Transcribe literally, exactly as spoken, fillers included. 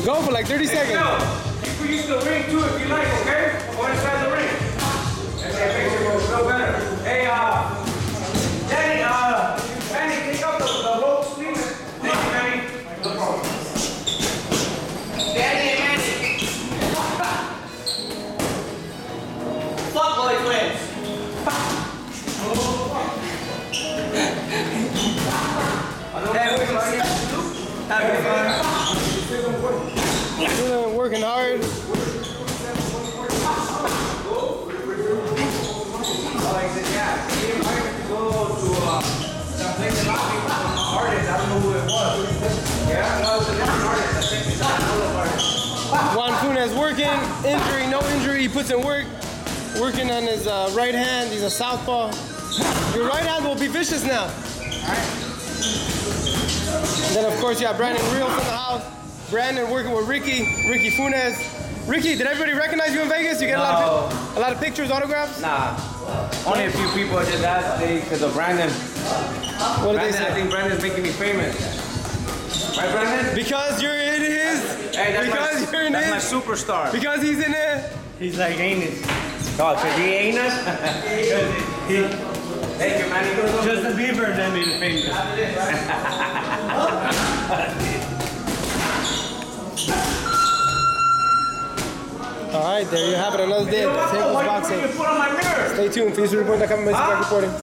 Go for like thirty seconds. Yo, you can use the ring too if you like, okay? Go inside the ring. And that makes it go feel better. Hey, uh, Danny, uh, Danny, pick up the, the rope sleeve. Thank you, Danny. No problem. Danny and Manny. Fuck boy twins. Having fun. Working hard. Juan Funes working, injury, no injury, he puts in work. Working on his uh, right hand, he's a southpaw. Your right hand will be vicious now. And then of course you have Brandon Real from the house. Brandon working with Ricky, Ricky Funes. Ricky, did everybody recognize you in Vegas? You get no. a lot of a lot of pictures, autographs? Nah, only a few people just asked me because of Brandon. What did Brandon, they say? I think Brandon's making me famous. Right, Brandon? Because you're in his. Hey, that's because my, you're in that's his. my superstar. Because he's in it. He's like anus. Oh, because he ain't us? he, Thank you, man. Justin Bieber and then made it famous. All right, there you have it. Another day of EsNews Boxing. Stay tuned. Future Report dot com. Reporting.